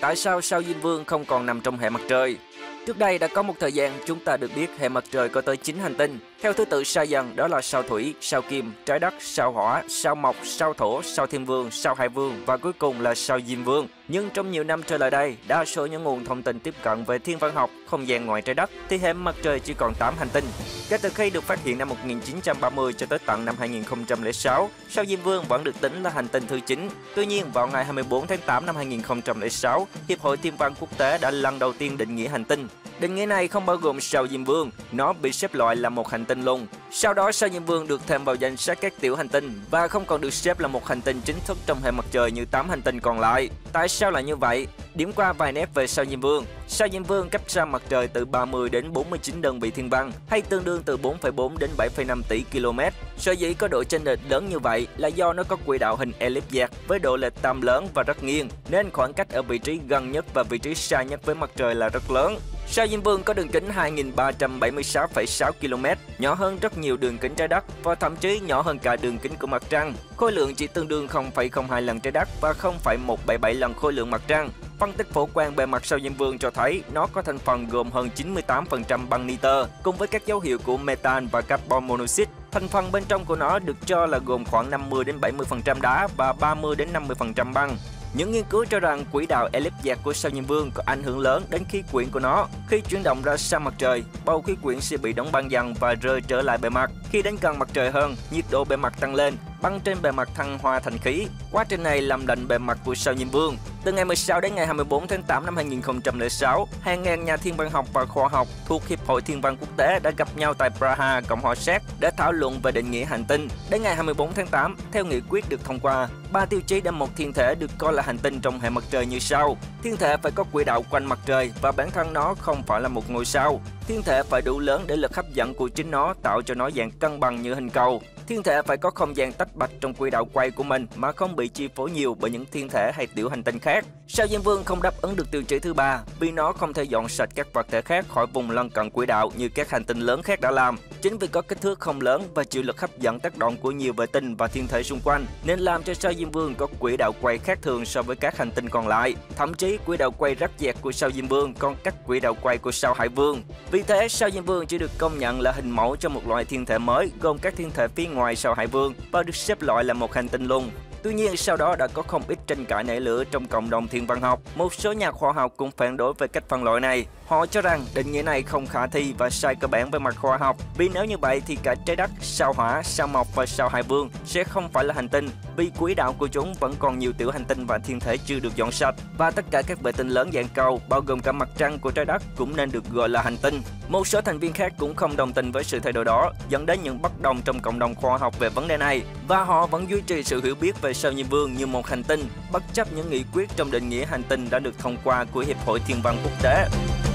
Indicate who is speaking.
Speaker 1: Tại sao sao Diêm Vương không còn nằm trong hệ mặt trời? Trước đây đã có một thời gian chúng ta được biết hệ mặt trời có tới 9 hành tinh. Theo thứ tự xa dần đó là sao Thủy, sao Kim, trái đất, sao Hỏa, sao Mộc, sao Thổ, sao Thiên Vương, sao Hải Vương và cuối cùng là sao Diêm Vương. Nhưng trong nhiều năm trở lại đây, đa số những nguồn thông tin tiếp cận về thiên văn học, không gian ngoài trái đất thì hệ mặt trời chỉ còn 8 hành tinh. Kể từ khi được phát hiện năm 1930 cho tới tận năm 2006, sao Diêm Vương vẫn được tính là hành tinh thứ 9. Tuy nhiên, vào ngày 24 tháng 8 năm 2006, Hiệp hội Thiên văn Quốc tế đã lần đầu tiên định nghĩa hành tinh. Định nghĩa này không bao gồm sao Diêm Vương, nó bị xếp loại là một hành tinh luôn. Sau đó sao Diêm Vương được thêm vào danh sách các tiểu hành tinh và không còn được xếp là một hành tinh chính thức trong hệ mặt trời như 8 hành tinh còn lại. Tại sao lại như vậy? Điểm qua vài nét về sao Diêm Vương. Sao Diêm Vương cách xa mặt trời từ 30 đến 49 đơn vị thiên văn, hay tương đương từ 4,4 đến 7,5 tỷ km. Sở dĩ có độ chênh lệch lớn như vậy là do nó có quỹ đạo hình elip dạt với độ lệch tam lớn và rất nghiêng, nên khoảng cách ở vị trí gần nhất và vị trí xa nhất với mặt trời là rất lớn. Sao Diêm Vương có đường kính 2.376,6 km, nhỏ hơn rất nhiều đường kính trái đất và thậm chí nhỏ hơn cả đường kính của mặt trăng. Khối lượng chỉ tương đương 0,02 lần trái đất và 0,177 lần khối lượng mặt trăng. Phân tích phổ quang bề mặt sao Diêm Vương cho thấy nó có thành phần gồm hơn 98% băng nitơ, cùng với các dấu hiệu của metan và carbon monoxide. Thành phần bên trong của nó được cho là gồm khoảng 50 đến 70% đá và 30 đến 50% băng. Những nghiên cứu cho rằng quỹ đạo elip dạt của sao Diêm Vương có ảnh hưởng lớn đến khí quyển của nó. Khi chuyển động ra xa mặt trời, bầu khí quyển sẽ bị đóng băng dần và rơi trở lại bề mặt. Khi đến gần mặt trời hơn, nhiệt độ bề mặt tăng lên, băng trên bề mặt thăng hoa thành khí. Quá trình này làm lạnh bề mặt của sao Diêm Vương. Từ ngày 16 đến ngày 24 tháng 8 năm 2006, hàng ngàn nhà thiên văn học và khoa học thuộc Hiệp hội Thiên văn Quốc tế đã gặp nhau tại Praha, Cộng hòa Séc để thảo luận về định nghĩa hành tinh. Đến ngày 24 tháng 8, theo nghị quyết được thông qua, 3 tiêu chí để một thiên thể được coi là hành tinh trong hệ mặt trời như sau. Thiên thể phải có quỹ đạo quanh mặt trời và bản thân nó không phải là một ngôi sao. Thiên thể phải đủ lớn để lực hấp dẫn của chính nó tạo cho nó dạng cân bằng như hình cầu. Thiên thể phải có không gian tách bạch trong quỹ đạo quay của mình mà không bị chi phối nhiều bởi những thiên thể hay tiểu hành tinh khác. Sao Diêm Vương không đáp ứng được tiêu chí thứ 3 vì nó không thể dọn sạch các vật thể khác khỏi vùng lân cận quỹ đạo như các hành tinh lớn khác đã làm. Chính vì có kích thước không lớn và chịu lực hấp dẫn tác động của nhiều vệ tinh và thiên thể xung quanh nên làm cho sao Diêm Vương có quỹ đạo quay khác thường so với các hành tinh còn lại. Thậm chí quỹ đạo quay rắc rẹt của sao Diêm Vương còn cách quỹ đạo quay của sao Hải Vương. Vì thế sao Diêm Vương chỉ được công nhận là hình mẫu cho một loại thiên thể mới gồm các thiên thể phía ngoài sao Hải Vương và được xếp loại là một hành tinh luôn. Tuy nhiên, sau đó đã có không ít tranh cãi nảy lửa trong cộng đồng thiên văn học. Một số nhà khoa học cũng phản đối về cách phân loại này. Họ cho rằng định nghĩa này không khả thi và sai cơ bản về mặt khoa học. Vì nếu như vậy thì cả trái đất, sao Hỏa, sao Mộc và sao Hải Vương sẽ không phải là hành tinh, vì quỹ đạo của chúng vẫn còn nhiều tiểu hành tinh và thiên thể chưa được dọn sạch. Và tất cả các vệ tinh lớn dạng cầu, bao gồm cả mặt trăng của trái đất, cũng nên được gọi là hành tinh. Một số thành viên khác cũng không đồng tình với sự thay đổi đó, dẫn đến những bất đồng trong cộng đồng khoa học về vấn đề này. Và họ vẫn duy trì sự hiểu biết về sao Diêm Vương như một hành tinh, bất chấp những nghị quyết trong định nghĩa hành tinh đã được thông qua của Hiệp hội Thiên văn Quốc tế.